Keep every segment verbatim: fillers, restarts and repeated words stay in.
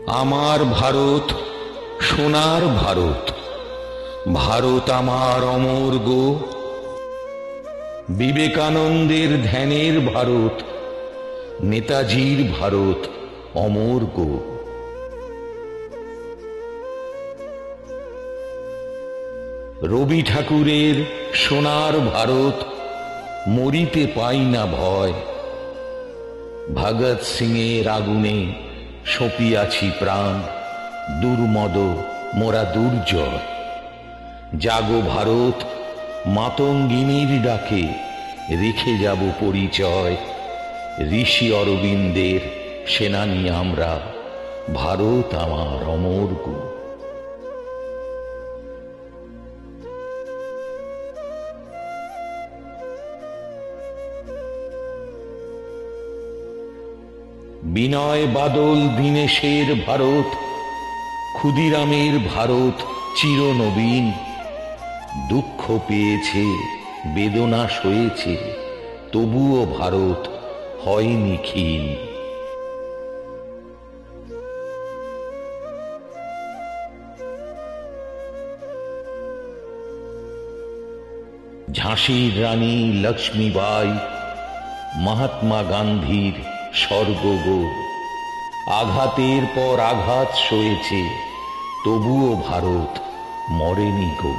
আমার ভারত সোনার ভারত, ভারত আমার অমর গো। বিবেকানন্দের ধ্যানের ভারত, নেতাজির ভারত অমর গো। রবি ঠাকুরের সোনার ভারত, মরিতে পাই না ভয়। ভগৎ সিংয়ের আগুনে সঁপিয়াছি প্রাণ, দুর্মদ মোরা দুর্জয়। জাগো ভারত, মাতঙ্গিনীর ডাকে রেখে যাব পরিচয়। ঋষি অরবিন্দের সেনানী আমরা, ভারত আমার অমর গো। বিনয় বাদল দীনেশের ভারত, ক্ষুদিরামের ভারত চিরনবীন। দুঃখ পেয়েছে, বেদনা সয়েছে, তবুও ভারত হয়নি ক্ষীণ। ঝাঁসির রানী লক্ষ্মীবাই, মহাত্মা গান্ধীর স্বর্গ গো। আঘাতের পর আঘাত সয়েছে, তবুও ভারত মরেনি গো।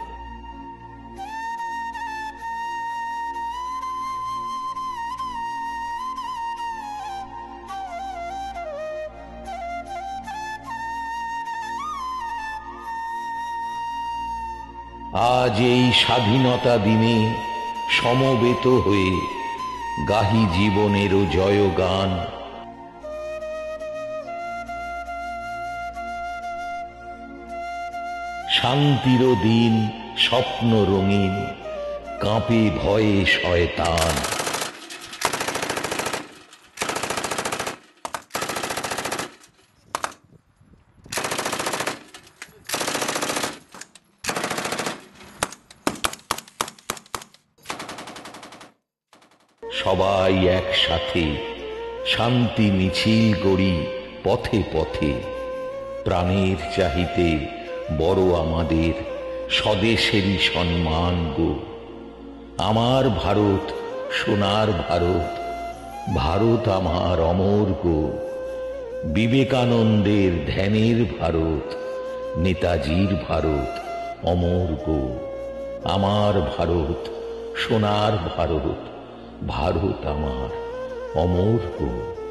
আজ এই স্বাধীনতা দিনে সমবেত হয়ে গাহি জীবনেরও জয়গান। শান্তির দিন স্বপ্ন রঙিন, কাঁপে ভয়ে শয়তান। সবাই একসাথে শান্তি মিছিল গড়ি পথে পথে। প্রাণের চাহিতে বড় আমাদের স্বদেশেরই সম্মান গো। আমার ভারত সোনার ভারত, ভারত আমার অমর গো। বিবেকানন্দের ধ্যানের ভারত, নেতাজির ভারত অমর গো। আমার ভারত সোনার ভারত, ভারত আমার অমর গো।